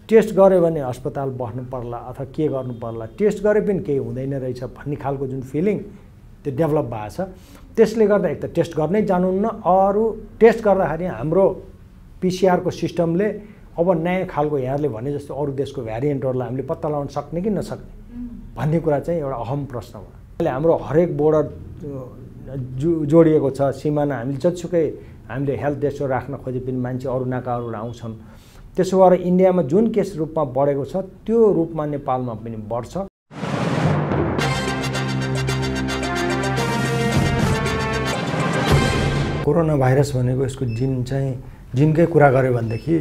Test गऱ्यो भने अस्पताल बस्नु पर्ला अथवा के गर्नु पर्ला, टेस्ट गरे पनि केही हुँदैन रहेछ भन्ने खालको जुन फिलिङ त्यो डेभलप भएको छ। त्यसले गर्दा एक त टेस्ट गर्नै जानुहुन्न, अरू टेस्ट गर्दाखेरि हाम्रो पिसिआरको सिस्टमले अब नयाँ खालको यहाँले भने जस्तो अरू देशको भ्यारिएन्टहरूलाई हामीले पत्ता लगाउन सक्ने कि नसक्ने भन्ने कुरा चाहिँ एउटा अहम प्रश्न हो। अहिले हाम्रो हरेक बोर्डर जोडिएको छ, सिमाना हामीले जतिसुकै हामीले हेल्थ डेस्क राख्न खोजे पनि मान्छे अरू नाकाहरू आउँछन्। त्यसो भएर इन्डियामा जुन केस रूपमा बढेको छ त्यो रूपमा नेपालमा पनि बढ्छ। कोरोना भाइरस भनेको यसको जिनकै कुरा गऱ्यो भनेदेखि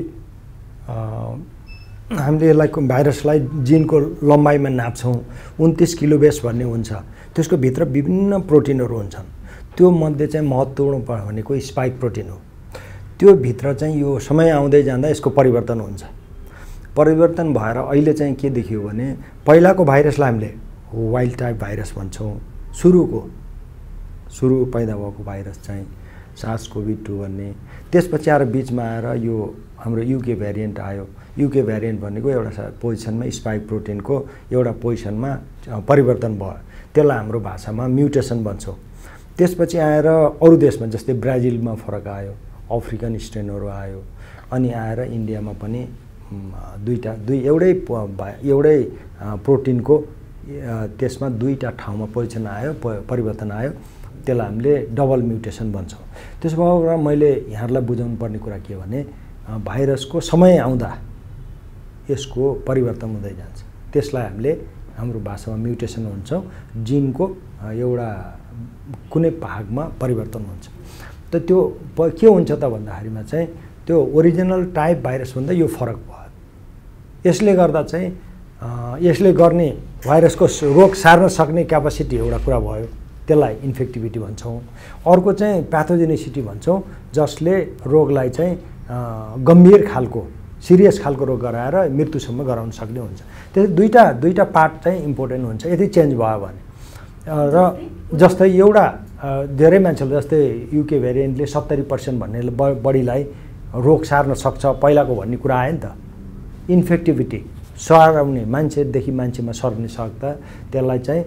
हामीले यसलाई भाइरसलाई जिनको लम्बाइमा नाप्छौँ। 29 किलोबेस भन्ने हुन्छ, त्यसको भित्र विभिन्न प्रोटिनहरू हुन्छन्। त्यो मध्ये चाहिँ महत्त्वपूर्ण भनेको स्पाइक प्रोटिन हो। त्यो भित्र चाहिँ यो समय आउँदै जाँदा यसको परिवर्तन हुन्छ। परिवर्तन भएर अहिले चाहिँ के देखियो भने पहिलाको भाइरसलाई हामीले वाइल्ड टाइप भाइरस भन्छौँ। सुरु पैदा भएको भाइरस चाहिँ SARS-CoV-2 भन्ने, त्यसपछि आएर बिचमा आएर यो हाम्रो युके भ्यारिएन्ट आयो। युके भ्यारिएन्ट भनेको एउटा पोजिसनमा स्पाइक प्रोटिनको एउटा पोजिसनमा परिवर्तन भयो, त्यसलाई हाम्रो भाषामा म्युटेसन भन्छौँ। त्यसपछि आएर अरू देशमा जस्तै ब्राजिलमा फरक आयो, अफ्रिकन स्ट्रेनहरू आयो, अनि आएर इन्डियामा पनि एउटै प्रोटिनको त्यसमा दुईवटा ठाउँमा पोजिसन आयो, परिवर्तन आयो, त्यसलाई हामीले डबल म्युटेसन भन्छौँ। त्यसो भएर मैले यहाँहरूलाई बुझाउनु पर्ने कुरा के भने भाइरसको समय आउँदा यसको परिवर्तन हुँदै जान्छ। त्यसलाई हामीले हाम्रो भाषामा म्युटेसन भन्छौँ। जिनको एउटा कुनै भागमा परिवर्तन हुन्छ। त त्यो के हुन्छ त भन्दाखेरिमा चाहिँ त्यो ओरिजिनल टाइप भाइरसभन्दा यो फरक भयो। यसले गर्दा चाहिँ यसले गर्ने भाइरसको रोग सार्न सक्ने क्यापासिटी एउटा कुरा भयो, त्यसलाई इन्फेक्टिभिटी भन्छौँ। अर्को चाहिँ प्याथोजेनिसिटी भन्छौँ, जसले रोगलाई चाहिँ गम्भीर खालको सिरियस खालको रोग गराएर मृत्युसम्म गराउन सक्ने हुन्छ। त्यसै दुईटा पार्ट चाहिँ इम्पोर्टेन्ट हुन्छ यदि चेन्ज भयो भने। र जस्तै एउटा धेरै मान्छेले जस्तै युके भेरिएन्टले 70% भन्ने बढीलाई रोग सार्न सक्छ पहिलाको भन्ने कुरा आयो नि त। इन्फेक्टिभिटी सराउने मान्छेदेखि मान्छेमा सर्ने सक्दा त्यसलाई चाहिँ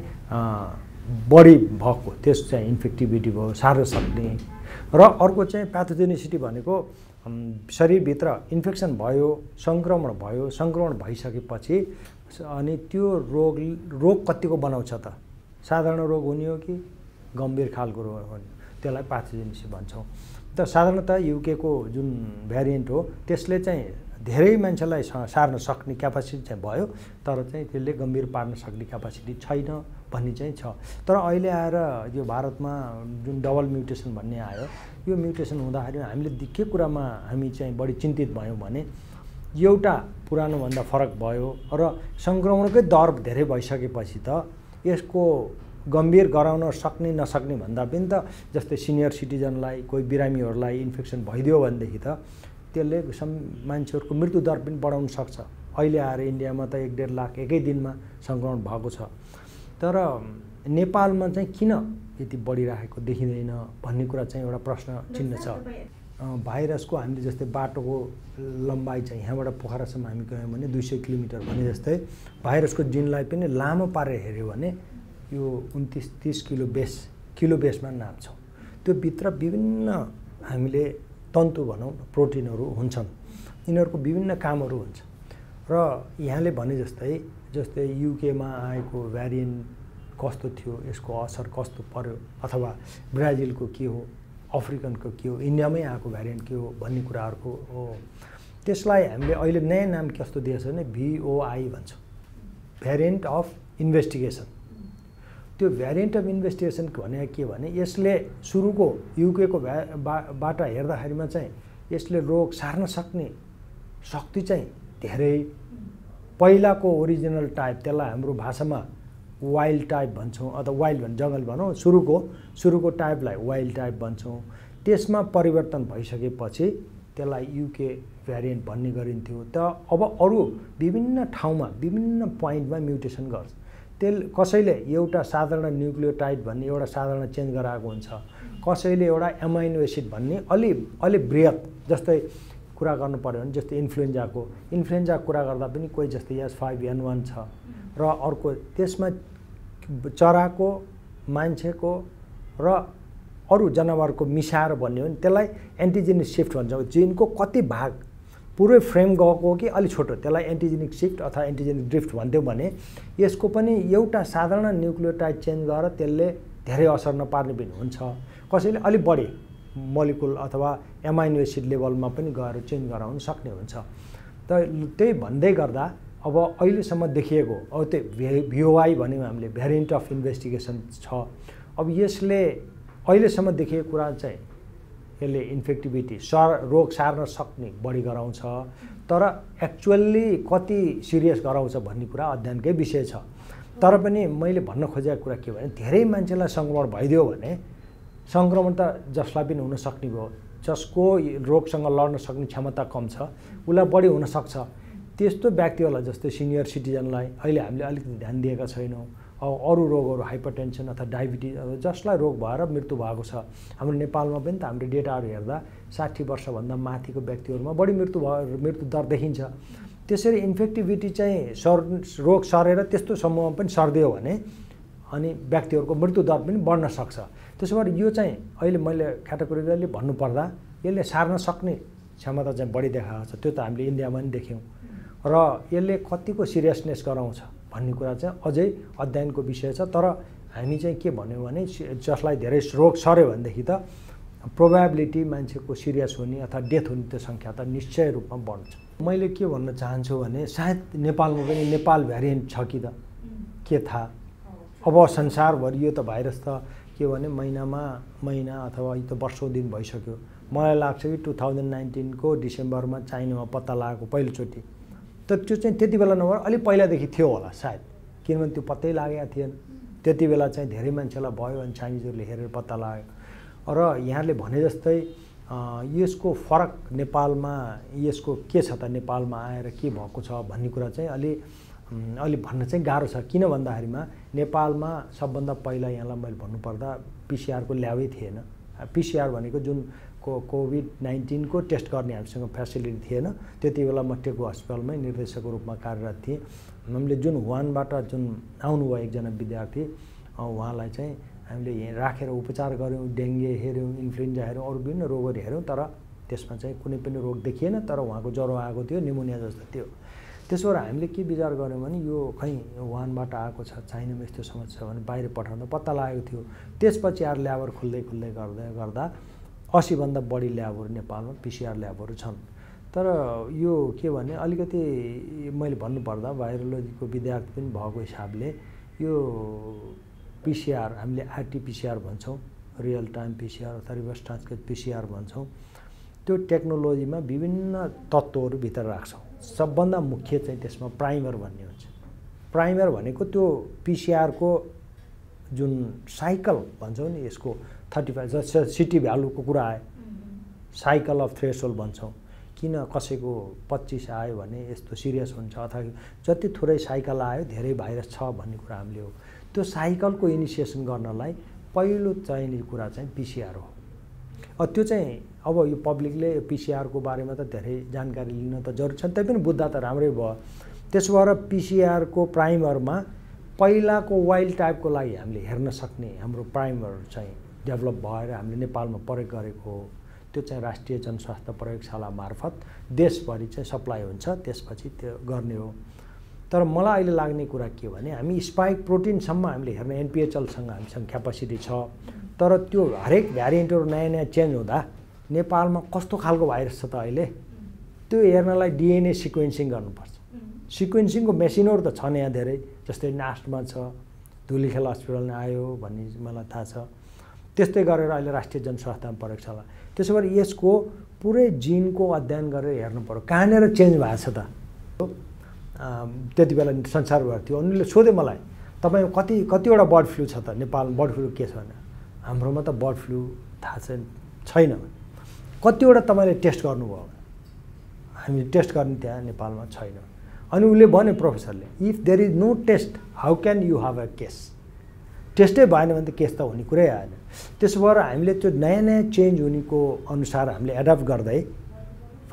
बढी भएको त्यस चाहिँ इन्फेक्टिभिटी भयो, सार्न सक्ने। र अर्को चाहिँ प्याथोजेनिसिटी भनेको शरीरभित्र इन्फेक्सन भयो, सङ्क्रमण भयो, सङ्क्रमण भइसकेपछि अनि त्यो रोग कतिको बनाउँछ त, साधारण रोग हुने हो कि गम्भीर खालको रोग हुने, त्यसलाई प्याथोजेनिसिटी भन्छौँ। त साधारणतः युकेको जुन भ्यारिएन्ट हो त्यसले चाहिँ धेरै मान्छेलाई सार्न सक्ने क्यापासिटी चाहिँ भयो, तर चाहिँ त्यसले गम्भीर पार्न सक्ने क्यापासिटी छैन भन्ने चाहिँ छ। तर अहिले आएर यो भारतमा जुन डबल म्युटेसन भन्ने आयो, यो म्युटेसन हुँदाखेरि हामीले के कुरामा हामी चाहिँ बढी चिन्तित भयौँ भने एउटा पुरानोभन्दा फरक भयो र सङ्क्रमणकै दर धेरै भइसकेपछि त यसको गम्भीर गराउन सक्ने नसक्ने भन्दा पनि त जस्तै सिनियर सिटिजनलाई, कोही बिरामीहरूलाई इन्फेक्सन भइदियो भनेदेखि त त्यसले मान्छेहरूको मृत्युदर पनि बढाउन सक्छ। अहिले आएर इन्डियामा त 1.5 लाख एकै दिनमा सङ्क्रमण भएको छ। तर नेपालमा चाहिँ किन यति बढिरहेको देखिँदैन भन्ने कुरा चाहिँ एउटा प्रश्न चिन्ह छ। भाइरसको हामीले जस्तै बाटोको लम्बाइ चाहिँ यहाँबाट पोखरासम्म हामी गयौँ भने 200 किलोमिटर भने जस्तै भाइरसको जिनलाई पनि लामो पारेर हेऱ्यो भने यो 29-30 किलोबेसमा नाप्छौँ। त्यो भित्र विभिन्न हामीले तन्तु भनौँ प्रोटिनहरू हुन्छन्, यिनीहरूको विभिन्न कामहरू हुन्छ। र यहाँले भने जस्तै युकेमा आएको भ्यारिएन्ट कस्तो थियो, यसको असर कस्तो पर्यो, अथवा ब्राजिलको के हो, अफ्रिकनको के हो, इन्डियामै आएको भ्यारिएन्ट के हो भन्ने कुराहरूको हो। त्यसलाई हामीले अहिले नयाँ नाम कस्तो दिएको छ भने VOI भन्छौँ, भ्यारिएन्ट अफ इन्भेस्टिगेसन। त्यो भ्यारिएन्ट अफ इन्भेस्टिगेसन भने के भने यसले सुरुको युकेको बाट हेर्दाखेरिमा चाहिँ यसले रोग सार्न सक्ने शक्ति चाहिँ धेरै, पहिलाको ओरिजिनल टाइप त्यसलाई हाम्रो भाषामा वाइल्ड टाइप भन्छौँ अथवा वाइल्ड जङ्गल भनौँ, सुरुको टाइपलाई वाइल्ड टाइप भन्छौँ। त्यसमा परिवर्तन भइसकेपछि त्यसलाई युके भ्यारिएन्ट भन्ने गरिन्थ्यो। त अब अरू विभिन्न ठाउँमा विभिन्न पोइन्टमा म्युटेसन गर्छ। कसैले एउटा साधारण न्युक्लियोटाइड भन्ने एउटा साधारण चेन्ज गराएको हुन्छ, कसैले एउटा एमाइनो एसिड भन्ने अलि बृहत, जस्तै कुरा गर्नु पर्यो भने जस्तै इन्फ्लुएन्जा कुरा गर्दा पनि कोही जस्तै H5N1 छ र अर्को त्यसमा चराको मान्छेको र अरू जनावरको मिसाएर भन्यो भने त्यसलाई एन्टिजेनिक शिफ्ट भन्छ। जिनको कति भाग पुरै फ्रेम गएको हो कि अलि छोटो त्यसलाई एन्टिजेनिक शिफ्ट अथवा एन्टिजेनिक ड्रिफ्ट भन्थ्यो भने यसको पनि एउटा साधारण न्युक्लियोटाइड चेन्ज गरेर त्यसले धेरै असर नपार्ने पनि हुन्छ। कसैले अलि बढी मोलिकुल अथवा एमाइनो एसिड लेभलमा पनि गएर चेन्ज गराउन सक्ने हुन्छ। त त्यही भन्दै गर्दा अब अहिलेसम्म देखिएको अब त्यो VOI भन्यौँ हामीले भेरिएन्ट अफ इन्भेस्टिगेसन छ। अब यसले अहिलेसम्म देखिएको कुरा चाहिँ यसले इन्फेक्टिभिटी रोग सार्न सक्ने बढी गराउँछ, तर एक्चुअल्ली कति सिरियस गराउँछ भन्ने कुरा अध्ययनकै विषय छ। तर पनि मैले भन्न खोजेको कुरा के भने धेरै मान्छेलाई सङ्क्रमण भइदियो भने सङ्क्रमण त जसलाई पनि हुन सक्ने भयो, जसको रोगसँग लड्न सक्ने क्षमता कम छ उसलाई बढी हुनसक्छ। त्यस्तो व्यक्तिहरूलाई जस्तै सिनियर सिटिजनलाई अहिले हामीले अलिकति ध्यान दिएका छैनौँ। अरू रोगहरू हाइपरटेन्सन अथवा डायबिटिज जसलाई रोग भएर मृत्यु भएको छ हाम्रो नेपालमा पनि त हाम्रो डेटाहरू हेर्दा 60 वर्षभन्दा माथिको व्यक्तिहरूमा बढी मृत्यु दर देखिन्छ। त्यसरी इन्फेक्टिभिटी चाहिँ रोग सरेर त्यस्तो समूहमा पनि सर्दियो भने अनि व्यक्तिहरूको मृत्यु दर पनि बढ्न सक्छ। त्यसो भएर यो चाहिँ अहिले मैले क्याटेगोरिकली भन्नुपर्दा यसले सार्न सक्ने क्षमता चाहिँ बढी देखाएको छ। त्यो त हामीले इन्डियामा पनि देख्यौँ र यसले कतिको सिरियसनेस गराउँछ भन्ने कुरा चाहिँ अझै अध्ययनको विषय छ। तर हामी चाहिँ के भन्यौँ भने जसलाई धेरै रोग सर्यो भनेदेखि त प्रोबेबिलिटी मान्छेको सिरियस हुने अथवा डेथ हुने त्यो सङ्ख्या त निश्चय रूपमा बढ्छ। मैले के भन्न चाहन्छु भने सायद नेपालमा पनि नेपाल भ्यारिएन्ट छ कि त के थाहा। अब संसारभरि यो त भाइरस त के भने महिना अथवा यो त वर्षौँ दिन भइसक्यो। मलाई लाग्छ कि 2019 को डिसेम्बरमा चाइनामा पत्ता लागेको पहिलोचोटि त त्यो चाहिँ त्यति बेला नभएर अलि पहिलादेखि थियो होला सायद, किनभने त्यो पत्तै लागेको थिएन। त्यति बेला चाहिँ धेरै मान्छेलाई भयो अनि चाइनिजहरूले हेरेर पत्ता लाग्यो। र यहाँले भने जस्तै यसको फरक नेपालमा यसको के छ त नेपालमा आएर के भएको छ भन्ने कुरा चाहिँ अलि भन्न चाहिँ गाह्रो छ। किन भन्दाखेरिमा नेपालमा सबभन्दा पहिला यहाँलाई मैले भन्नुपर्दा PCR को ल्याबै थिएन। PCR भनेको जुन कोभिड-19 को टेस्ट गर्ने हामीसँग फेसिलिटी थिएन। त्यति बेला म टेकु हस्पिटलमै निर्देशकको रूपमा कार्यरत थिएँ। हामीले जुन वुहानबाट जुन आउनुभयो एकजना विद्यार्थी उहाँलाई चाहिँ हामीले यहीँ राखेर उपचार गऱ्यौँ, डेङ्गे हेऱ्यौँ, इन्फ्लुएन्जा हेऱ्यौँ, अरू विभिन्न रोगहरू हेऱ्यौँ, तर त्यसमा चाहिँ कुनै पनि रोग देखिएन। तर उहाँको ज्वरो आएको थियो, निमोनिया जस्तो थियो। त्यसो भएर हामीले के विचार गऱ्यौँ भने यो खै वुहानबाट आएको छ, चाइनामा यस्तो समस्या छ भने बाहिर पठाउँदा पत्ता लागेको थियो। त्यसपछि आएर ल्याबहरू खुल्दै गर्दा 80 भन्दा बढी ल्याबहरू नेपालमा PCR ल्याबहरू छन्। तर यो के भने अलिकति मैले भन्नुपर्दा भाइरोलोजीको विद्यार्थी पनि भएको हिसाबले यो PCR हामीले RT-PCR भन्छौँ, रियल टाइम PCR अथवा रिभर्स ट्रान्सक्रिप्ट PCR भन्छौँ। त्यो टेक्नोलोजीमा विभिन्न तत्त्वहरू भित्र राख्छौँ। सबभन्दा मुख्य चाहिँ त्यसमा प्राइमर भन्ने हुन्छ। प्राइमर भनेको त्यो PCR को जुन साइकल भन्छौँ नि, यसको 35 सिटी भ्यालुको कुरा आयो, साइकल अफ थ्रेसहोल्ड भन्छौँ। किन कसैको 25 आयो भने यस्तो सिरियस हुन्छ अथवा जति थोरै साइकल आयो धेरै भाइरस छ भन्ने कुरा हामीले हो। त्यो साइकलको इनिसिएसन गर्नलाई पहिलो चाहिने कुरा चाहिँ PCR हो। त्यो चाहिँ अब यो पब्लिकले PCR को बारेमा त धेरै जानकारी लिन त जरुरी छ, तैपनि बुझ्दा त राम्रै भयो। त्यसो भएर PCR को प्राइमरमा पहिलाको वाइल्ड टाइपको लागि हामीले हेर्न सक्ने हाम्रो प्राइमर चाहिँ डेभलप भएर हामीले नेपालमा प्रयोग गरेको हो। त्यो चाहिँ राष्ट्रिय जनस्वास्थ्य प्रयोगशाला मार्फत देशभरि चाहिँ सप्लाई हुन्छ, त्यसपछि त्यो गर्ने हो। तर मलाई अहिले लाग्ने कुरा के भने हामी स्पाइक प्रोटिनसम्म हामीले हेर्न NPHLसँग हामीसँग क्यापासिटी छ। तर त्यो हरेक भ्यारिएन्टहरू नयाँ चेन्ज हुँदा नेपालमा कस्तो खालको भाइरस छ त अहिले त्यो हेर्नलाई DNA सिक्वेन्सिङ गर्नुपर्छ। सिक्वेन्सिङको मेसिनहरू त छन् यहाँ धेरै, जस्तै नास्टमा छ, धुलीखेल हस्पिटलमा आयो भन्ने मलाई थाहा छ। त्यस्तै गरेर अहिले राष्ट्रिय जनस्वास्थ्य प्रयोगशाला। त्यसो भएर यसको पुरै जिनको अध्ययन गरेर हेर्नु पर्यो कहाँनिर चेन्ज भएको छ त। त्यति बेला संसारभर थियो। उनीहरूले सोधे मलाई तपाईँ कतिवटा बर्ड फ्लू छ त नेपाल, बर्ड फ्लू के छ भने हाम्रोमा त बर्ड फ्लू थाहा छैन। कतिवटा तपाईँले टेस्ट गर्नुभयो? हामीले टेस्ट गर्ने त्यहाँ नेपालमा छैन। अनि उसले भने प्रोफेसरले if there is no test how can you have a case. टेस्टै भएन भने त केस त हुने कुरै आएन। त्यसो भएर हामीले त्यो नयाँ चेन्ज हुनेको अनुसार हामीले एडप्ट गर्दै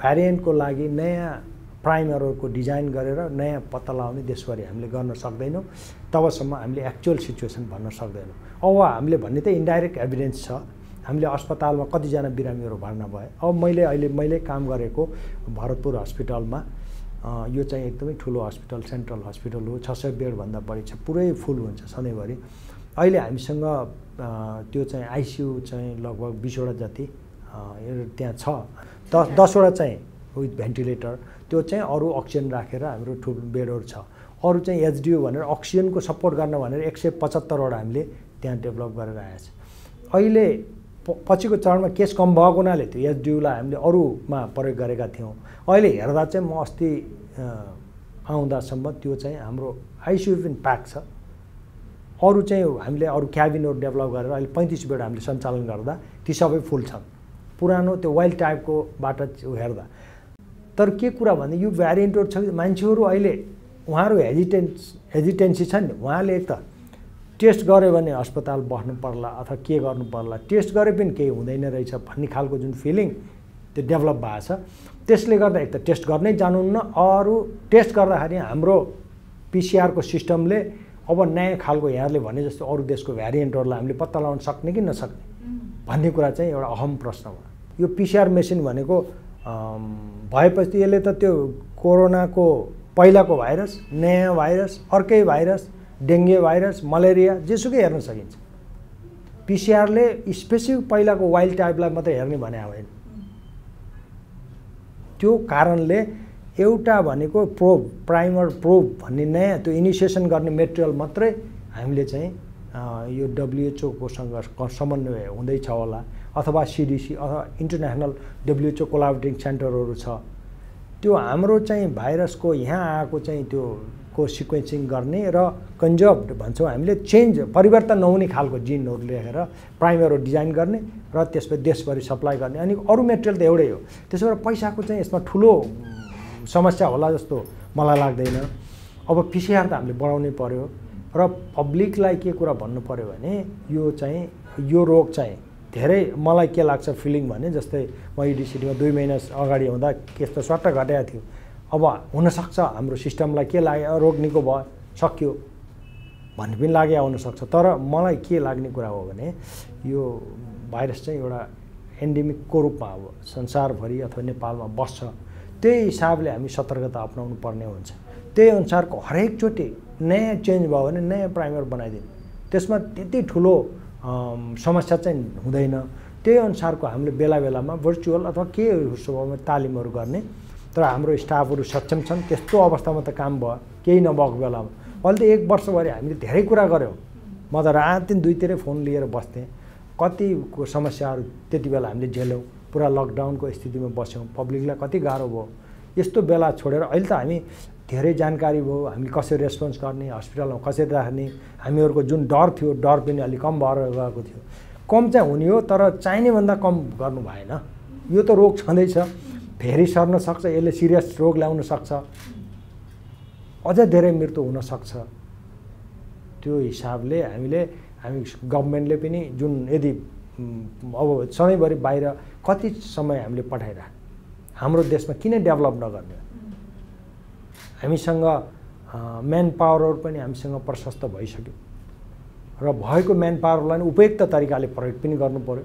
भ्यारिएन्टको लागि नयाँ प्राइमरहरूको डिजाइन गरेर नयाँ पत्ता लगाउने देशभरि हामीले गर्न सक्दैनौँ तबसम्म हामीले एक्चुअल सिचुएसन भन्न सक्दैनौँ। अब हामीले भन्ने त इन्डाइरेक्ट एभिडेन्स छ। हामीले अस्पतालमा कतिजना बिरामीहरू भर्ना भए। अब मैले काम गरेको भरतपुर हस्पिटलमा यो चाहिँ एकदमै ठुलो हस्पिटल, सेन्ट्रल हस्पिटल हो, 600 बेडभन्दा बढी छ, पुरै फुल हुन्छ सधैँभरि। अहिले हामीसँग त्यो चाहिँ आइसियु चाहिँ लगभग 20वटा जति त्यहाँ छ, 10वटा चाहिँ विथ भेन्टिलेटर, त्यो चाहिँ अरू अक्सिजन राखेर हाम्रो ठुलो बेडहरू छ। अरू चाहिँ एचडियु भनेर अक्सिजनको सपोर्ट गर्न भनेर 175वटा हामीले त्यहाँ डेभलप गरेर आएछ। अहिले पछिको चरणमा केस कम भएको हुनाले त्यो एचडियुलाई हामीले अरूमा प्रयोग गरेका थियौँ। अहिले हेर्दा चाहिँ म अस्ति आउँदासम्म त्यो चाहिँ हाम्रो आइसियु पनि प्याक छ। अरू चाहिँ हामीले अरू क्याबिनहरू डेभलप गरेर अहिले 35 बेड हामीले सञ्चालन गर्दा ती सबै फुल छन्, पुरानो त्यो वाइल्ड टाइपकोबाट हेर्दा। तर के कुरा भने यो भ्यारिएन्टहरू छ, मान्छेहरू अहिले उहाँहरू हेजिटेन्सी छ नि, उहाँले एक त टेस्ट गऱ्यो भने अस्पताल बस्नु पर्ला अथवा के गर्नु पर्ला, टेस्ट गरे पनि केही हुँदैन रहेछ भन्ने खालको जुन फिलिङ त्यो डेभलप भएको छ। त्यसले गर्दा एक त टेस्ट गर्नै जानुहुन्न, अरू टेस्ट गर्दाखेरि हाम्रो पिसिआरको सिस्टमले अब नयाँ खालको यहाँले भने जस्तो अरू देशको भ्यारिएन्टहरूलाई हामीले पत्ता लगाउन सक्ने कि नसक्ने भन्ने कुरा चाहिँ एउटा अहम प्रश्न हो। यो पिसिआर मेसिन भनेको भएपछि यसले त त्यो कोरोनाको पहिलाको भाइरस, नयाँ भाइरस, अर्कै भाइरस, डेङ्गे भाइरस, मलेरिया जेसुकै हेर्न सकिन्छ। पिसिआरले स्पेसिफिक पहिलाको वाइल्ड टाइपलाई मात्रै हेर्ने भने होइन। त्यो कारणले एउटा भनेको प्राइमर प्रोब भन्ने नयाँ त्यो इनिसिएसन गर्ने मेटेरियल मात्रै हामीले चाहिँ यो डब्लुएचओकोसँग समन्वय हुँदैछ होला, अथवा सिडिसी अथवा इन्टरनेसनल डब्लुएचओ कोलाबोरेटिङ सेन्टरहरू छ। त्यो हाम्रो चाहिँ भाइरसको यहाँ आएको चाहिँ त्यो को सिक्वेन्सिङ गर्ने र कन्जर्भड भन्छौँ हामीले, परिवर्तन नहुने खालको जिनहरू लेखेर प्राइमरहरू डिजाइन गर्ने र त्यसपछि देशभरि सप्लाई गर्ने। अनि अरू मेटेरियल त एउटै हो। त्यसो भएर पैसाको चाहिँ यसमा ठुलो समस्या होला जस्तो मलाई लाग्दैन। अब पिसिआर त हामीले बढाउनै पर्यो र पब्लिकलाई के कुरा भन्नु पर्यो भने यो रोग चाहिँ धेरै मलाई के लाग्छ फिलिङ भने जस्तै म इडिसिटीमा 2 महिना अगाडि हुँदा केस त स्वाट्ट घटेको थियो। अब हुनसक्छ हाम्रो सिस्टमलाई के लाग्यो, रोग निको भयो सक्यो भन्ने पनि लाग्यो हुनसक्छ। तर मलाई के लाग्ने कुरा हो भने यो भाइरस चाहिँ एउटा एन्डेमिकको रूपमा अब संसारभरि अथवा नेपालमा बस्छ, त्यही हिसाबले हामी सतर्कता अपनाउनु पर्ने हुन्छ। त्यही अनुसारको हरेकचोटि नयाँ चेन्ज भयो भने नयाँ प्राइमर बनाइदिने, त्यसमा त्यति ठुलो समस्या चाहिँ हुँदैन। त्यही अनुसारको हामीले बेला बेलामा भर्चुअल अथवा के स्वभावमा तालिमहरू गर्ने। तर हाम्रो स्टाफहरू सक्षम छन्, त्यस्तो अवस्थामा त काम भयो केही नभएको बेलामा। अहिले त 1 वर्षभरि हामीले धेरै कुरा गऱ्यौँ। म त रात दिन 2तिरै फोन लिएर बस्थेँ, कतिको समस्याहरू त्यति बेला हामीले झेल्यौँ, पुरा लकडाउनको स्थितिमा बस्यौँ, पब्लिकलाई कति गाह्रो भयो। यस्तो बेला छोडेर अहिले त हामी धेरै जानकारी भयो, हामीले कसरी रेस्पोन्स गर्ने, हस्पिटलमा कसरी राख्ने, हामीहरूको जुन डर थियो डर पनि अलिक कम भएर गएको थियो। कम चाहिँ हुने हो तर चाहिनेभन्दा कम गर्नु भएन। यो त रोग छँदैछ, फेरि सर्न सक्छ, यसले सिरियस रोग ल्याउन सक्छ, अझ धेरै मृत्यु हुन सक्छ। त्यो हिसाबले हामी गभर्नमेन्टले पनि जुन यदि अब सधैँभरि बाहिर कति समय हामीले पठाइरह हाम्रो देशमा किन डेभलप नगर्ने? हामीसँग म्यान पावरहरू पनि हामीसँग प्रशस्त भइसक्यो र भएको म्यान पावरलाई उपयुक्त तरिकाले प्रयोग पनि गर्नु पर्यो।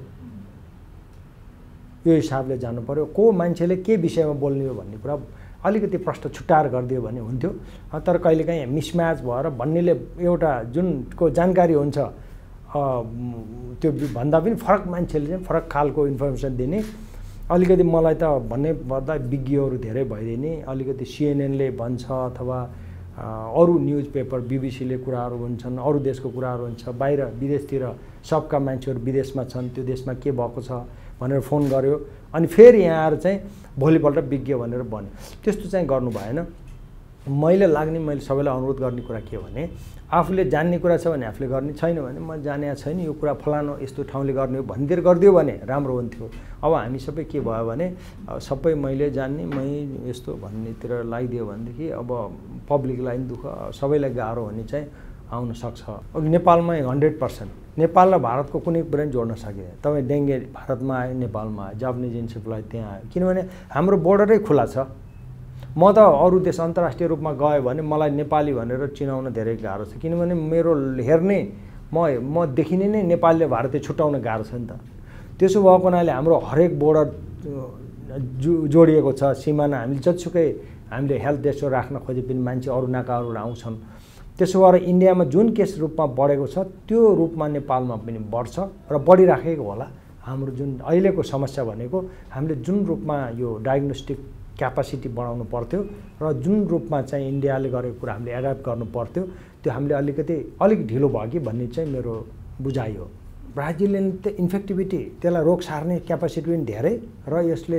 यो हिसाबले जानु पर्यो। को मान्छेले के विषयमा बोल्ने हो भन्ने कुरा अलिकति प्रश्न छुट्टाएर गरिदियो भने हुन्थ्यो। तर कहिलेकाहीँ मिसम्याच भएर भन्नेले एउटा जुनको जानकारी हुन्छ त्यो भन्दा पनि फरक मान्छेले चाहिँ फरक खालको इन्फर्मेसन दिने। अलिकति मलाई त भन्ने पर्दा विज्ञहरू धेरै भइदिने, अलिकति सिएनएनले भन्छ अथवा अरू न्युज पेपर बिबिसीले कुराहरू भन्छन्, अरू देशको कुराहरू हुन्छ, बाहिर विदेशतिर सबका मान्छेहरू विदेशमा छन्, त्यो देशमा के भएको छ भनेर फोन गर्यो अनि फेरि यहाँ आएर चाहिँ भोलिपल्ट विज्ञ भनेर भन्यो। त्यस्तो चाहिँ गर्नु भएन। मैले सबैलाई अनुरोध गर्ने कुरा के भने आफूले जान्ने कुरा छ भने आफूले गर्ने, छैन भने म जाने छैन यो कुरा फलानो यस्तो ठाउँले गर्ने हो भनिदिएर गरिदियो भने राम्रो हुन्थ्यो। अब हामी सबै के भयो भने सबै मैले जान्ने मै यस्तो भन्नेतिर लगाइदियो भनेदेखि अब पब्लिकलाई पनि दुःख, सबैलाई गाह्रो हुने चाहिँ आउन सक्छ। नेपालमा 100%, नेपाल र भारतको कुनै पनि जोड्न सकिँदैन। तपाईँ डेङ्गे भारतमा आयो, नेपालमा आयो, जापानिज इन्सेफ्लाइटिस त्यहाँ आयो, किनभने हाम्रो बोर्डरै खुला छ। म त अरू देश अन्तर्राष्ट्रिय रूपमा गयो भने मलाई नेपाली भनेर चिनाउन धेरै गाह्रो छ, किनभने मेरो हेर्ने म देखिने नै नेपाली र भारतीय छुट्याउन गाह्रो छ नि त। त्यसो भएको हुनाले हाम्रो हरेक बोर्डर जोडिएको छ, सिमाना। हामीले जतिसुकै हामीले हेल्थ डेस्क राख्न खोजे पनि मान्छे अरू नाकाबाट आउँछन्। त्यसो भएर इन्डियामा जुन केस रूपमा बढेको छ त्यो रूपमा नेपालमा पनि बढ्छ र बढिराखेको होला। हाम्रो जुन अहिलेको समस्या भनेको हामीले जुन रूपमा यो डायग्नोस्टिक क्यापासिटी बढाउनु पर्थ्यो र जुन रूपमा चाहिँ इन्डियाले गरेको कुरा हामीले एडाप्ट गर्नु पर्थ्यो, त्यो हामीले अलिक ढिलो भयो कि भन्ने चाहिँ मेरो बुझाइ हो। ब्राजिलियन त इन्फेक्टिभिटी, त्यसलाई रोग सार्ने क्यापासिटी पनि धेरै र यसले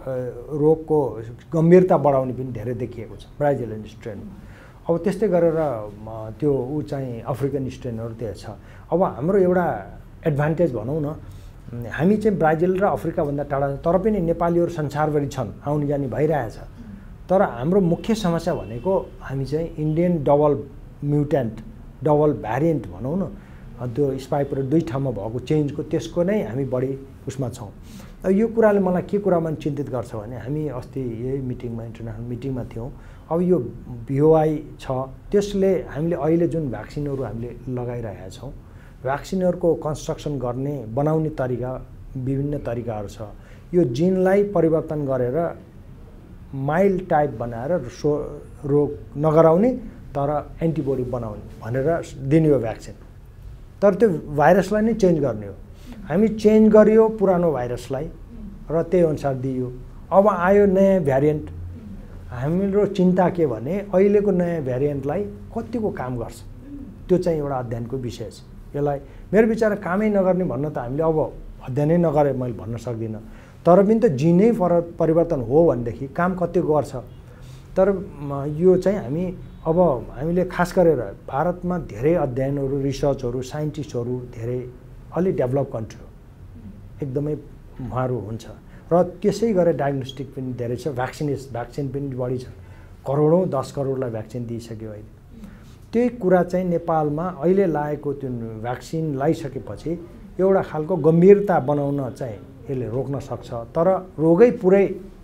रोगको गम्भीरता बढाउने पनि धेरै देखिएको छ ब्राजिलियन स्ट्रेन। अब त्यस्तै गरेर त्यो चाहिँ अफ्रिकन स्ट्रेनहरू त्यहाँ छ। अब हाम्रो एउटा एडभान्टेज भनौँ न, हामी चाहिँ ब्राजिल र अफ्रिकाभन्दा टाढा छ, तर पनि नेपालीहरू संसारभरि छन्, आउने जाने भइरहेछ। तर हाम्रो मुख्य समस्या भनेको हामी चाहिँ Indian double mutant, double variant भनौँ न, त्यो स्पाइक र दुई ठाउँमा भएको चेन्जको त्यसको नै हामी बढी उसमा छौँ। यो कुराले मलाई के कुरामा चिन्तित गर्छ भने हामी अस्ति यही मिटिङमा, इन्टरनेसनल मिटिङमा थियौँ। अब यो VOI छ, त्यसले हामीले अहिले जुन भ्याक्सिनहरू हामीले लगाइरहेका छौँ, भ्याक्सिनहरूको कन्स्ट्रक्सन गर्ने बनाउने तरिका विभिन्न तरिकाहरू छ। यो जिनलाई परिवर्तन गरेर माइल्ड टाइप बनाएर रोग नगराउने तर एन्टिबडी बनाउने भनेर दिने हो भ्याक्सिन। तर त्यो भाइरसलाई नै चेन्ज गर्ने हो। हामी चेन्ज गरियो पुरानो भाइरसलाई र त्यही अनुसार दियो। अब आयो नयाँ भ्यारिएन्ट। हाम्रो चिन्ता के भने अहिलेको नयाँ भ्यारिएन्टलाई कतिको काम गर्छ, त्यो चाहिँ एउटा अध्ययनको विषय छ। यसलाई मेरो विचार कामै नगर्ने भन्न त हामीले अब अध्ययनै नगरे मैले भन्न सक्दिनँ, तर पनि त जिनै परिवर्तन हो भनेदेखि काम कति गर्छ। तर यो चाहिँ हामीले खास गरेर भारतमा धेरै अध्ययनहरू, रिसर्चहरू, साइन्टिस्टहरू धेरै अलि डेभलप कन्ट्री हो, एकदमै उहाँहरू हुन्छ र त्यसै गरेर डायग्नोस्टिक पनि धेरै छ, भ्याक्सिन पनि बढी छ, करोडौँ 10 करोडलाई भ्याक्सिन दिइसक्यो अहिले। त्यही कुरा चाहिँ नेपालमा अहिले लागेको त्यो भ्याक्सिन लगाइसकेपछि एउटा खालको गम्भीरता बनाउन चाहिँ यसले रोक्न सक्छ। तर रोगै पुरै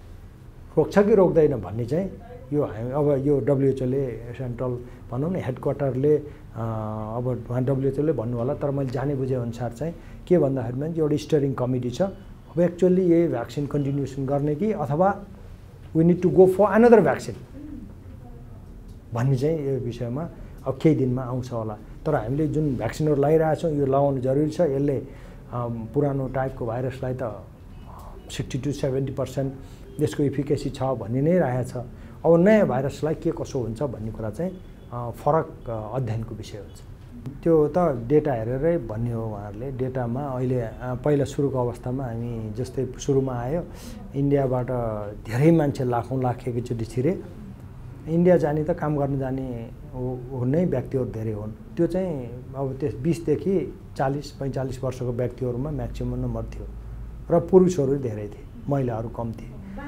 रोक्छ कि रोक्दैन भन्ने चाहिँ यो हामी अब यो WHO-ले सेन्ट्रल भनौँ न हेडक्वार्टरले अब WHO-ले भन्नु होला, तर मैले जाने बुझे अनुसार चाहिँ के भन्दाखेरिमा एउटा स्टियरिङ कमिटी छ। अब एक्चुअली यही भ्याक्सिन कन्टिन्युसन गर्ने कि अथवा we need to go for another vaccine भन्ने चाहिँ यो विषयमा अब केही दिनमा आउँछ होला। तर हामीले जुन भ्याक्सिनहरू लगाइरहेछौँ यो लगाउनु जरुरी छ। यसले पुरानो टाइपको भाइरसलाई त 60 to 70% यसको इफिकेसी छ भन्ने नै रहेछ। अब नयाँ भाइरसलाई के कसो हुन्छ भन्ने कुरा चाहिँ फरक अध्ययनको विषय हुन्छ। त्यो त डेटा हेरेरै भन्ने हो। उहाँहरूले डेटामा अहिले पहिला सुरुको अवस्थामा हामी जस्तै सुरुमा आयो इन्डियाबाट धेरै मान्छे लाख एकैचोटि छिरे। इन्डिया जाने त काम गर्न जाने हो नै व्यक्तिहरू धेरै हुन्। त्यो चाहिँ अब त्यस 20 देखि 40-45 वर्षको व्यक्तिहरूमा म्याक्सिमम नम्बर थियो र पुरुषहरू धेरै थिए, महिलाहरू कम थिए।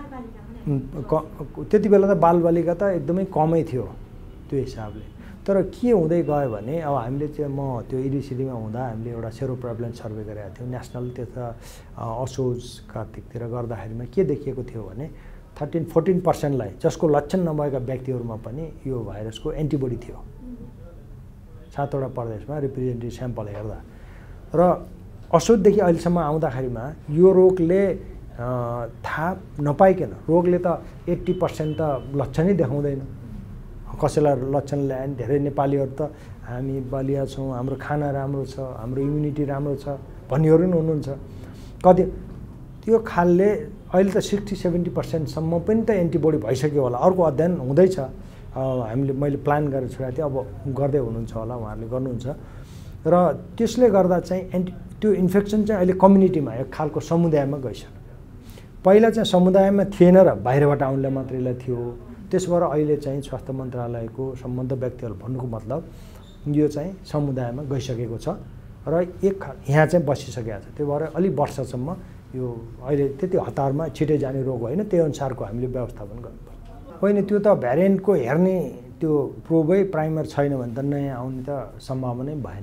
त्यति बेला त बालबालिका त एकदमै कमै थियो त्यो हिसाबले। तर के हुँदै गयो भने अब हामीले चाहिँ म त्यो EDCDमा हुँदा हामीले एउटा सेरो प्रेभलेन्स सर्वे गरेका थियौँ नेसनल, त्यता असोज कार्तिकतिर गर्दाखेरिमा के देखिएको थियो भने 13-14%लाई जसको लक्षण नभएका व्यक्तिहरूमा पनि यो भाइरसको एन्टिबडी थियो 7वटा प्रदेशमा रिप्रेजेन्टेटिभ स्याम्पल हेर्दा। र असोजदेखि अहिलेसम्म आउँदाखेरिमा यो रोगले थाहा नपाइकन रोगले त 80% त लक्षणै देखाउँदैन। कसैलाई लक्षण ल्याए धेरै नेपालीहरू त हामी बलिया छौँ, हाम्रो खाना राम्रो छ, हाम्रो इम्युनिटी राम्रो छ भन्नेहरू पनि हुनुहुन्छ। कति त्यो खालले अहिले त 60-70% पनि त एन्टिबडी भइसक्यो होला। अर्को अध्ययन हुँदैछ, मैले प्लान गरेर छोडेको थिएँ, अब गर्दै हुनुहुन्छ होला, उहाँहरूले गर्नुहुन्छ। र त्यसले गर्दा चाहिँ त्यो इन्फेक्सन चाहिँ अहिले कम्युनिटीमा एक खालको समुदायमा गइसक्यो। पहिला चाहिँ समुदायमा थिएन र बाहिरबाट आउनेलाई मात्रैलाई थियो। त्यसो भएर अहिले चाहिँ स्वास्थ्य मन्त्रालयको सम्बन्ध व्यक्तिहरू भन्नुको मतलब यो चाहिँ समुदायमा गइसकेको छ र यहाँ चाहिँ बसिसकेको छ। त्यही भएर अलि वर्षसम्म यो अहिले त्यति हतारमा छिटै जाने रोग होइन, त्यही अनुसारको हामीले व्यवस्थापन गर्नुपर्छ। होइन त्यो त भ्यारिएन्टको हेर्ने त्यो प्रोबै प्राइमर छैन भने त नयाँ आउने त सम्भावनै भएन।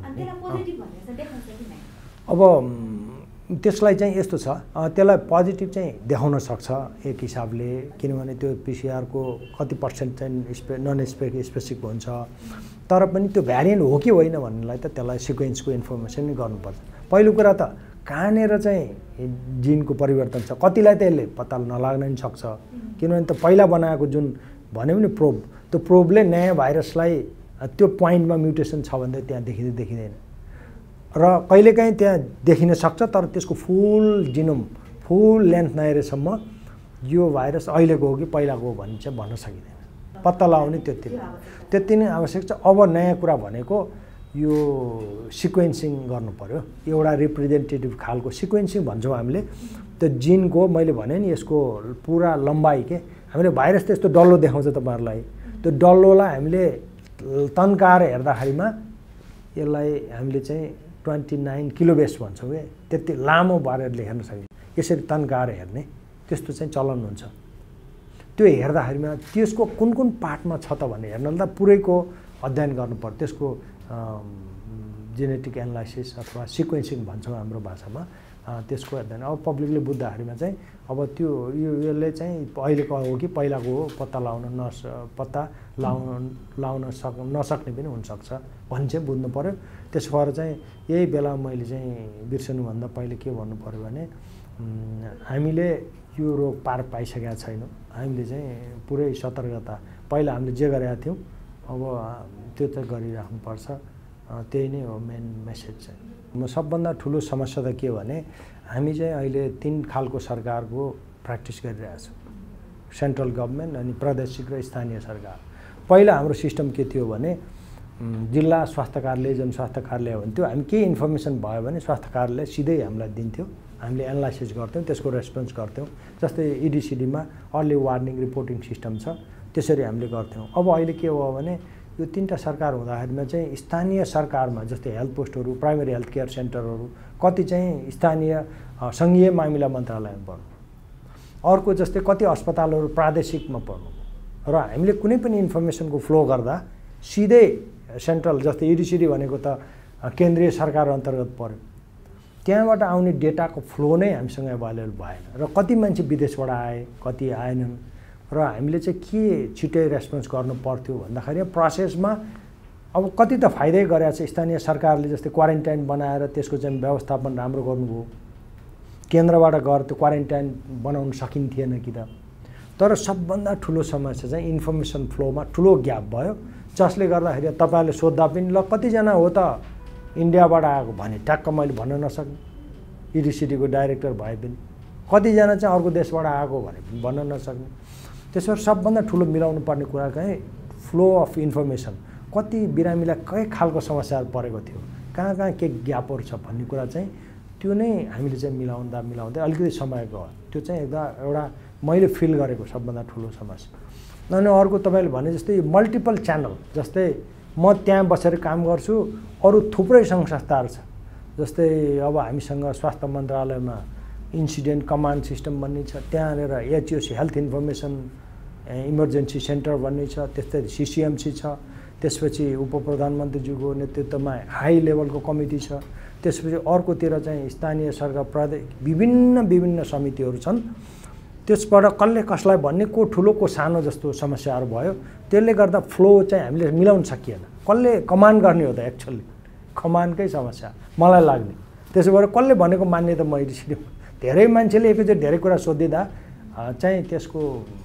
अब त्यसलाई चाहिँ यस्तो छ, त्यसलाई पोजिटिभ चाहिँ देखाउन सक्छ एक हिसाबले, किनभने त्यो पिसिआरको कति पर्सेन्ट चाहिँ नन स्पेसिफिक हुन्छ, तर पनि त्यो भ्यारिएन्ट हो कि होइन भन्नेलाई त त्यसलाई सिक्वेन्सको इन्फर्मेसन नै गर्नुपर्छ। पहिलो कुरा त कहाँनिर चाहिँ जिनको परिवर्तन छ, कतिलाई त यसले पत्ता नलाग्न नि सक्छ, किनभने त पहिला बनाएको जुन भन्यो नि प्रोब, त्यो प्रोबले नयाँ भाइरसलाई त्यो पोइन्टमा म्युटेसन छ भने त्यहाँ देखिँदैन र कहिलेकाहीँ त्यहाँ देखिन सक्छ, तर त्यसको फुल जिनोम फुल लेन्थ नहेरेसम्म यो भाइरस अहिलेको हो कि पहिलाको हो भन्ने चाहिँ भन्न सकिँदैन। पत्ता लगाउने त्यति नै आवश्यक छ। अब नयाँ कुरा भनेको यो सिक्वेन्सिङ गर्नु पर्यो, एउटा रिप्रेजेन्टेटिभ खालको सिक्वेन्सिङ भन्छौँ हामीले। त्यो जिनको मैले भने नि यसको पुरा लम्बाइ के हामीले भाइरस त यस्तो डल्लो देखाउँछ तपाईँहरूलाई, त्यो डल्लोलाई हामीले तन्काएर हेर्दाखेरिमा यसलाई हामीले चाहिँ 29 किलोबेस भन्छौँ कि, त्यति लामो बारेरले हेर्न सकिन्छ। यसरी तन्काएर हेर्ने त्यस्तो चाहिँ चलन हुन्छ। त्यो हेर्दाखेरिमा त्यसको कुन कुन पार्टमा छ त भन्ने हेर्नलाई त पुरैको अध्ययन गर्नु पर्यो। त्यसको जेनेटिक एनालाइसिस अथवा सिक्वेन्सिङ भन्छौँ हाम्रो भाषामा, त्यसको अध्ययन अब पब्लिकले बुझ्दाखेरिमा चाहिँ अब त्यो यसले चाहिँ अहिलेको हो कि पहिलाको हो पत्ता लगाउन नसक्ने पनि हुनसक्छ भन्ने चाहिँ बुझ्नु पऱ्यो। त्यसो भएर चाहिँ यही बेला मैले चाहिँ बिर्सनुभन्दा पहिले के भन्नु पऱ्यो भने हामीले यो रोग पार पाइसकेका छैनौँ। हामीले चाहिँ पुरै सतर्कता पहिला हामीले जे गरेका थियौँ अब त्यो चाहिँ गरिराख्नुपर्छ। त्यही नै हो मेन मेसेज चाहिँ। म सबभन्दा ठुलो समस्या त के भने हामी चाहिँ अहिले 3 खालको सरकारको प्र्याक्टिस गरिरहेछौँ, सेन्ट्रल गभर्मेन्ट अनि प्रादेशिक र स्थानीय सरकार। पहिला हाम्रो सिस्टम के थियो भने जिल्ला स्वास्थ्य कार्यालय जनस्वास्थ्य कार्यालय हुन्थ्यो, हामी केही इन्फर्मेसन भयो भने स्वास्थ्य कार्यालय सिधै हामीलाई दिन्थ्यो, हामीले एनालाइसिस गर्थ्यौँ, त्यसको रेस्पोन्स गर्थ्यौँ। जस्तै इडिसिडीमा अर्ली वार्निङ रिपोर्टिङ सिस्टम छ, त्यसरी हामीले गर्थ्यौँ। अब अहिले के हो भने यो 3टा सरकार हुँदाखेरिमा चाहिँ स्थानीय सरकारमा जस्तै हेल्थ पोस्टहरू, प्राइमेरी हेल्थ केयर सेन्टरहरू कति चाहिँ स्थानीय सङ्घीय मामिला मन्त्रालयमा पर्नु, अर्को जस्तै कति अस्पतालहरू प्रादेशिकमा पर्नु र हामीले कुनै पनि इन्फर्मेसनको फ्लो गर्दा सिधै सेन्ट्रल जस्तै इडिसिडी भनेको त केन्द्रीय सरकार अन्तर्गत पर्यो, त्यहाँबाट आउने डेटाको फ्लो नै हामीसँग एभाइलेबल भएन र कति मान्छे विदेशबाट आए कति आएनन् र हामीले चाहिँ के छिटै रेस्पोन्स गर्नु पर्थ्यो भन्दाखेरि प्रोसेसमा अब कति त फाइदै गरेको छ। स्थानीय सरकारले जस्तै क्वारेन्टाइन बनाएर त्यसको चाहिँ व्यवस्थापन राम्रो गर्नुभयो, केन्द्रबाट गएर त्यो क्वारेन्टाइन बनाउन सकिन्थेन कि त। तर सबभन्दा ठुलो समस्या चाहिँ इन्फर्मेसन फ्लोमा ठुलो ग्याप भयो, जसले गर्दाखेरि तपाईँहरूले सोद्धा पनि ल कतिजना हो त इन्डियाबाट आएको भने ट्याक्क मैले भन्न नसक्ने, इडिसिडीको डाइरेक्टर भए पनि कतिजना चाहिँ अर्को देशबाट आएको भने भन्न नसक्ने। त्यसो सबभन्दा ठुलो मिलाउनु पर्ने कुरा चाहिँ फ्लो अफ इन्फर्मेसन, कति बिरामीलाई के खालको समस्याहरू परेको थियो, कहाँ कहाँ के ग्यापहरू छ भन्ने कुरा चाहिँ त्यो नै हामीले चाहिँ मिलाउँदै अलिकति समय गयो। त्यो चाहिँ एउटा मैले फिल गरेको सबभन्दा ठुलो समस्या। अनि अर्को तपाईँले भने जस्तै मल्टिपल च्यानल, जस्तै म त्यहाँ बसेर काम गर्छु, अरू थुप्रै सङ्घ संस्थाहरू छ, जस्तै अब हामीसँग स्वास्थ्य मन्त्रालयमा इन्सिडेन्ट कमान्ड सिस्टम भन्ने छ, त्यहाँनिर HOC health information emergency centre भन्ने छ, त्यस्तै सिसिएमसी छ, त्यसपछि उपप्रधानमन्त्रीज्यूको नेतृत्वमा हाई लेभलको कमिटी छ, त्यसपछि अर्कोतिर चाहिँ स्थानीय सरकार विभिन्न समितिहरू छन्। त्यसबाट कसले कसलाई भन्ने को ठुलो को सानो जस्तो समस्याहरू भयो, त्यसले गर्दा फ्लो चाहिँ हामीले मिलाउन सकिएन। कसले कमान्ड गर्ने हो त एक्चुअली कमान्डकै समस्या मलाई लाग्ने। त्यसो भएर कसले भनेको मान्ने त मैले धेरै मान्छेले एकैचोटि धेरै कुरा सोधिँदा चाहिँ त्यसको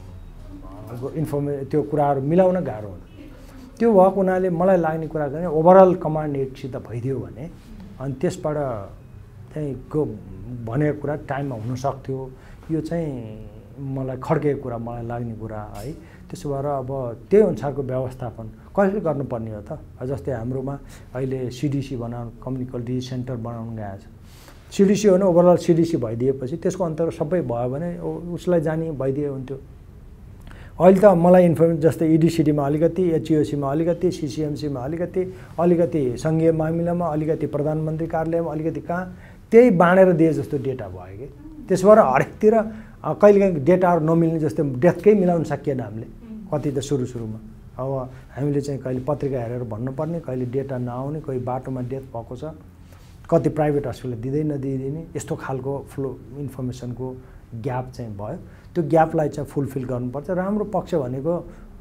त्यो कुराहरू मिलाउन गाह्रो हुन्छ। त्यो भएको हुनाले मलाई लाग्ने कुरा चाहिँ ओभरअल कमान्ड एकसित भइदियो भने अनि त्यसबाट चाहिँ भनेको कुरा टाइममा हुन सक्थ्यो। यो चाहिँ मलाई खड्केको कुरा, मलाई लाग्ने कुरा है। त्यसो भएर अब त्यही अनुसारको व्यवस्थापन कसरी गर्नुपर्ने हो त। जस्तै हाम्रोमा अहिले सिडिसी बनाउनु, कम्युनिटी डिजिज सेन्टर बनाउनु गएको छ। सिडिसी हो भने ओभरअल सिडिसी भइदिएपछि त्यसको अन्तर्गत सबै भयो भने उसलाई जाने भइदिए हुन्थ्यो। अहिले त मलाई इन्फर्मेसन जस्तै इडिसिडीमा अलिकति, एचइओसीमा अलिकति, सिसिएमसीमा अलिकति सङ्घीय मामिलामा अलिकति, प्रधानमन्त्री कार्यालयमा अलिकति, कहाँ त्यही बाँडेर दिए जस्तो डेटा भयो कि। त्यसो भएर हरेकतिर कहिलेकाहीँ डेटाहरू नमिल्ने जस्तै डेथकै मिलाउन सकिएन हामीले, कति त सुरुमा अब हामीले चाहिँ कहिले पत्रिका हेरेर भन्नुपर्ने, कहिले डेटा नआउने, कोही बाटोमा डेथ भएको छ, कति प्राइभेट हस्पिटलले दिँदै नदिने, यस्तो खालको फ्लो इन्फर्मेसनको ग्याप चाहिँ भयो। त्यो ग्यापलाई चाहिँ फुलफिल गर्नुपर्छ। राम्रो पक्ष भनेको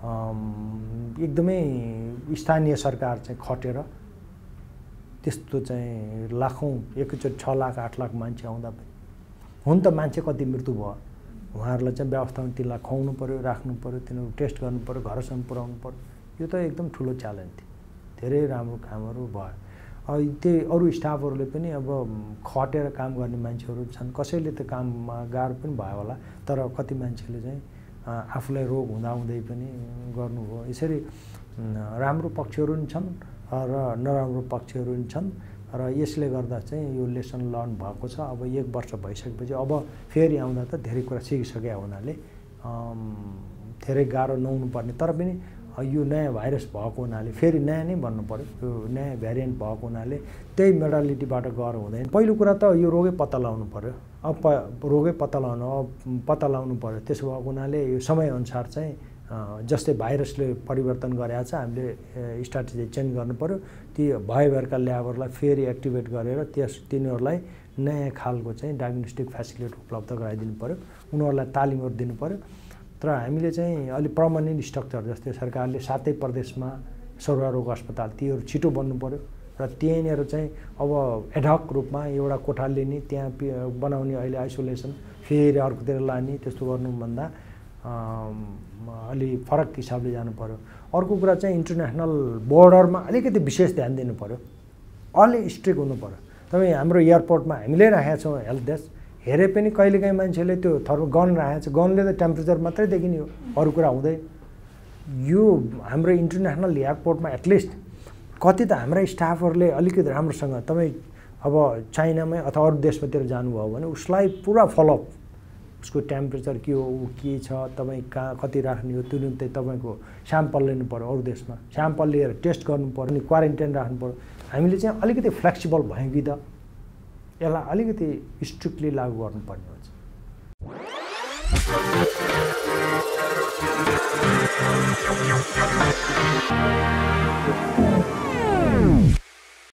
एकदमै स्थानीय सरकार चाहिँ खटेर त्यस्तो चाहिँ लाखौँ एकैचोटि 6 लाख 8 लाख मान्छे आउँदा पनि हुन त मान्छे कति मृत्यु भयो, उहाँहरूलाई चाहिँ व्यवस्थामा तिनलाई खुवाउनु पऱ्यो, राख्नु पऱ्यो, तिनीहरू टेस्ट गर्नु पऱ्यो, घरसम्म पुर्याउनु पऱ्यो। यो त एकदम ठुलो च्यालेन्ज थियो। धेरै राम्रो कामहरू भयो। त्यही अरू स्टाफहरूले पनि अब खटेर काम गर्ने मान्छेहरू छन्, कसैले त काममा गाह्रो पनि भयो होला, तर कति मान्छेले चाहिँ आफूलाई रोग हुँदाहुँदै पनि गर्नुभयो। यसरी राम्रो पक्षहरू पनि छन् र नराम्रो पक्षहरू पनि छन् र यसले गर्दा चाहिँ यो लेसन लर्न भएको छ। अब 1 वर्ष भइसकेपछि अब फेरि आउँदा त धेरै कुरा सिकिसके हुनाले धेरै गाह्रो नहुनुपर्ने, तर पनि यो नयाँ भाइरस भएको हुनाले फेरि नयाँ नै भन्नु पऱ्यो, यो नयाँ भ्यारिएन्ट भएको हुनाले त्यही मोडालिटीबाट गएर हुँदैन। पहिलो कुरा त यो रोगै पत्ता लगाउनु पऱ्यो। अब रोगै पत्ता लगाउनु पऱ्यो। त्यसो भएको हुनाले यो समयअनुसार चाहिँ जस्तै भाइरसले परिवर्तन गरेको छ, हामीले स्ट्राटेजी चेन्ज गर्नु पऱ्यो। ती भएभरका ल्याबहरूलाई फेरि एक्टिभेट गरेर तिनीहरूलाई नयाँ खालको चाहिँ डायग्नोस्टिक फेसिलिटी उपलब्ध गराइदिनु पऱ्यो, उनीहरूलाई तालिमहरू दिनु पऱ्यो। तर हामीले चाहिँ अलि पर्मानेन्ट स्ट्रक्चर जस्तै सरकारले 7 प्रदेशमा सर्वरोग अस्पताल तीहरू छिटो बन्नु पऱ्यो र त्यहीँनिर चाहिँ अब एडहक रूपमा एउटा कोठा लिने, त्यहाँ बनाउने, अहिले आइसोलेसन फेरि अर्कोतिर लाने, त्यस्तो गर्नुभन्दा अलि फरक हिसाबले जानु पऱ्यो। अर्को कुरा चाहिँ इन्टरनेसनल बोर्डरमा अलिकति विशेष ध्यान दिनु पऱ्यो, अलि स्ट्रिक्ट हुनु पऱ्यो। तपाईँ हाम्रो एयरपोर्टमा हामीले राखेका छौँ हेल्थ डेस्क, हेरे पनि कहिलेकाहीँ मान्छेले त्यो गन राखेको छ, गनले त टेम्परेचर मात्रै देखिने हो, अरू कुरा हुँदैन। यो हाम्रो इन्टरनेसनल एयरपोर्टमा एटलिस्ट कति त हाम्रा स्टाफहरूले अलिकति राम्रोसँग, तपाईँ अब चाइनामै अथवा अरू देशमातिर जानुभयो भने उसलाई पुरा फलोअप, उसको टेम्परेचर के हो, ऊ के छ, तपाईँ कहाँ कति राख्ने हो, तुरुन्तै तपाईँको स्याम्पल लिनु पऱ्यो, अरू देशमा स्याम्पल लिएर टेस्ट गर्नु पऱ्यो, अनि क्वारेन्टाइन राख्नु पऱ्यो। हामीले चाहिँ अलिकति फ्लेक्सिबल भयौँ कि त यसलाई अलिकति स्ट्रिक्टली लागू गर्नुपर्ने हुन्छ।